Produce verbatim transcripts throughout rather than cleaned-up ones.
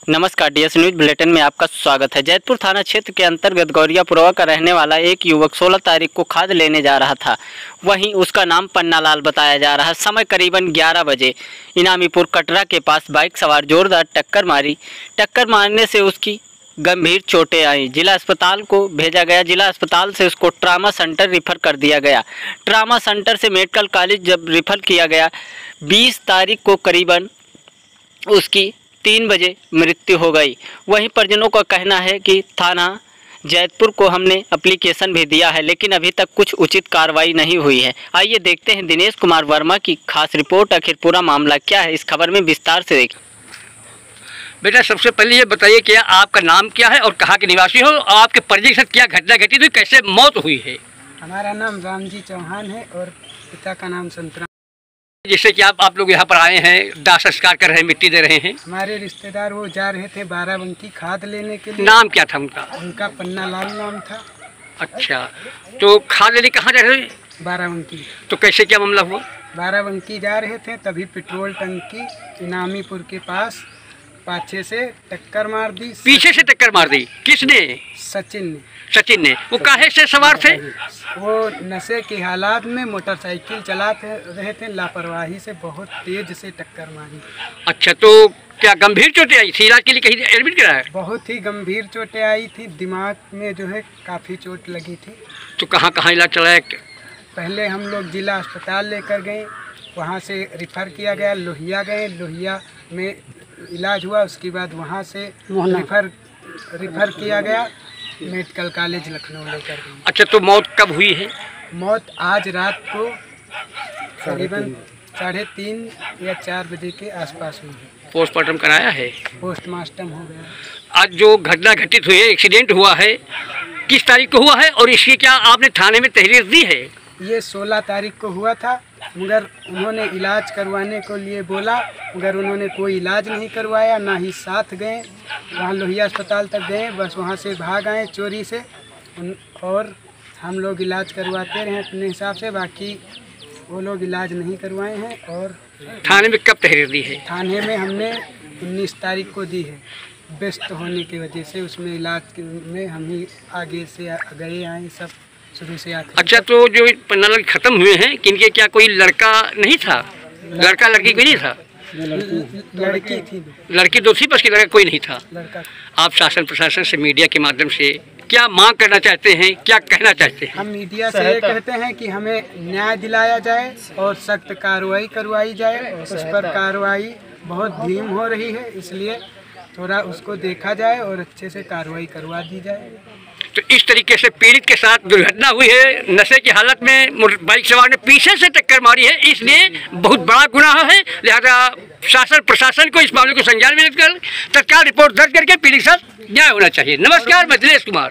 नमस्कार, DS news bulletin में आपका स्वागत है। जैतपुर थाना क्षेत्र के अंतर्गत गौरियापुरवा का रहने वाला एक युवक सोलह तारीख को खाद लेने जा रहा था। वहीं उसका नाम पन्नालाल बताया जा रहा है। समय करीबन ग्यारह बजे इनामीपुर कटरा के पास बाइक सवार जोरदार टक्कर मारी। टक्कर मारने से उसकी गंभीर चोटें आई। जिला अस्पताल को भेजा गया। जिला अस्पताल से उसको ट्रामा सेंटर रिफ़र कर दिया गया। ट्रामा सेंटर से मेडिकल कॉलेज जब रिफ़र किया गया, बीस तारीख को करीबन उसकी तीन बजे मृत्यु हो गई। वहीं परिजनों का कहना है कि थाना जैतपुर को हमने एप्लीकेशन भी दिया है, लेकिन अभी तक कुछ उचित कार्रवाई नहीं हुई है। आइए देखते हैं दिनेश कुमार वर्मा की खास रिपोर्ट। आखिर पूरा मामला क्या है, इस खबर में विस्तार से देखें। बेटा, सबसे पहले ये बताइए कि आपका नाम क्या है और कहाँ के निवासी हो, आपके परिजन के साथ क्या घटना घटी थी, कैसे मौत हुई है? हमारा नाम रामजी चौहान है और पिता का नाम संतराम। जिससे कि आप आप लोग यहाँ पर आए हैं, दाह संस्कार कर रहे हैं, मिट्टी दे रहे हैं। हमारे रिश्तेदार वो जा रहे थे बाराबंकी खाद लेने के लिए। नाम क्या था उनका? उनका पन्नालाल नाम था। अच्छा, तो खाद लेने कहाँ जा रहे थे? बाराबंकी। तो कैसे क्या मामला हुआ? बाराबंकी जा रहे थे, तभी पेट्रोल टंकी इनामीपुर के पास पाछे से टक्कर मार दी। पीछे से टक्कर मार दी? किसने? सचिन ने। सचिन ने। वो काहे से सवार थे? वो नशे के हालात में मोटरसाइकिल चलाते रहे थे, लापरवाही से बहुत तेज से टक्कर मारी। अच्छा, तो क्या गंभीर चोटें आई थी? इलाज के लिए कहीं एडमिट कराया? बहुत ही गंभीर चोटें आई थी, दिमाग में जो है काफ़ी चोट लगी थी। तो कहाँ कहाँ इलाज चलाया? पहले हम लोग जिला अस्पताल लेकर गए, वहाँ से रिफ़र किया गया। लोहिया गए, लोहिया में इलाज हुआ। उसके बाद वहाँ से रिफ़र रिफ़र किया गया मेडिकल कॉलेज लखनऊ लेकर गए। अच्छा, तो मौत कब हुई है? मौत आज रात को करीबन साढ़े तीन या चार बजे के आसपास हुई है। पोस्टमार्टम कराया है? पोस्टमार्टम हो गया। आज जो घटना घटित हुई है, एक्सीडेंट हुआ है, किस तारीख को हुआ है और इसकी क्या आपने थाने में तहरीर दी है? ये सोलह तारीख को हुआ था, मगर उन्होंने इलाज करवाने को लिए बोला, मगर उन्होंने कोई इलाज नहीं करवाया, ना ही साथ गए। वहाँ लोहिया अस्पताल तक गए, बस वहाँ से भाग आए चोरी से। और हम लोग इलाज करवाते रहे अपने हिसाब से, बाकी वो लोग इलाज नहीं करवाए हैं। और थाने में कब तहरीर दी है? थाने में हमने उन्नीस तारीख को दी है। व्यस्त होने की वजह से उसमें इलाज में हम ही आगे से गए आए सब शुरू से आखिर। अच्छा, तो जो पन्नालाल खत्म हुए हैं, किनके क्या कोई लड़का नहीं था? लड़का लड़की कोई नहीं था? लड़की थी। लड़की दो थी, बस की लड़का कोई नहीं था। लड़का। आप शासन प्रशासन से, मीडिया के माध्यम से क्या मांग करना चाहते हैं, क्या कहना चाहते हैं? हम मीडिया से ये कहते हैं कि हमें न्याय दिलाया जाए और सख्त कार्रवाई करवाई जाए। उस पर कार्रवाई बहुत धीम हो रही है, इसलिए थोड़ा उसको देखा जाए और अच्छे से कार्रवाई करवा दी जाए। तो इस तरीके से पीड़ित के साथ दुर्घटना हुई है। नशे की हालत में बाइक सवार ने पीछे से टक्कर मारी है, इसलिए बहुत बड़ा गुनाह है। लिहाजा शासन प्रशासन को इस मामले को संज्ञान में लेकर तत्काल रिपोर्ट दर्ज करके पीड़ित के साथ न्याय होना चाहिए। नमस्कार, मैं दिनेश कुमार।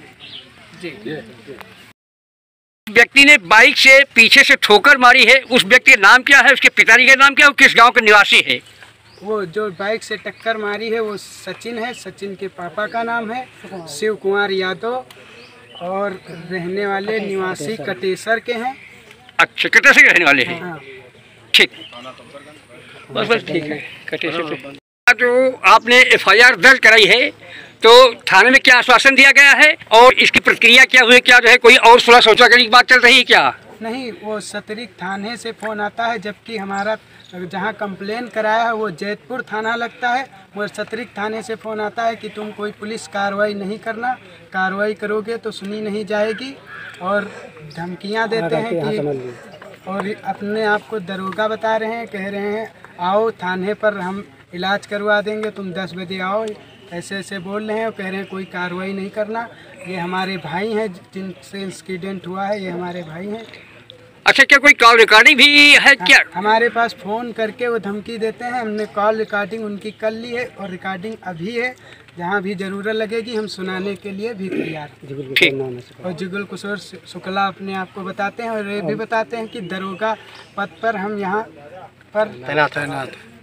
व्यक्ति ने बाइक से पीछे से ठोकर मारी है, उस व्यक्ति का नाम क्या है, उसके पिताजी का नाम क्या है, वो किस गाँव का निवासी है? वो जो बाइक से टक्कर मारी है वो सचिन है। सचिन के पापा का नाम है शिव कुमार यादव और रहने वाले निवासी कटेसर के हैं। अच्छा, कटेसर के रहने वाले हैं। हाँ। ठीक, बस बस ठीक है। कटेसर पे जो आपने एफ आई आर दर्ज कराई है, तो थाने में क्या आश्वासन दिया गया है और इसकी प्रक्रिया क्या हुई? क्या जो है कोई और सुलह सोचा करने की बात चल रही है क्या? नहीं, वो सतरिक थाने से फ़ोन आता है, जबकि हमारा जहाँ कंप्लेन कराया है वो जैतपुर थाना लगता है। वो सतरिक थाने से फ़ोन आता है कि तुम कोई पुलिस कार्रवाई नहीं करना, कार्रवाई करोगे तो सुनी नहीं जाएगी। और धमकियाँ देते हैं कि, और अपने आप को दरोगा बता रहे हैं, कह रहे हैं आओ थाने पर हम इलाज करवा देंगे, तुम दस बजे आओ, ऐसे ऐसे बोल रहे हैं। और कह रहे हैं कोई कार्रवाई नहीं करना। ये हमारे भाई हैं जिनसे इंसिडेंट हुआ है, ये हमारे भाई हैं। अच्छा, क्या कोई कॉल रिकॉर्डिंग भी है क्या? हमारे पास फ़ोन करके वो धमकी देते हैं। हमने कॉल रिकॉर्डिंग उनकी कर ली है और रिकॉर्डिंग अभी है। जहाँ भी ज़रूरत लगेगी हम सुनाने के लिए भी तैयार हैं। और जुगल किशोर शुक्ला अपने आप को बताते हैं और ये भी बताते हैं कि दरोगा पद पर हम यहाँ पर तैनात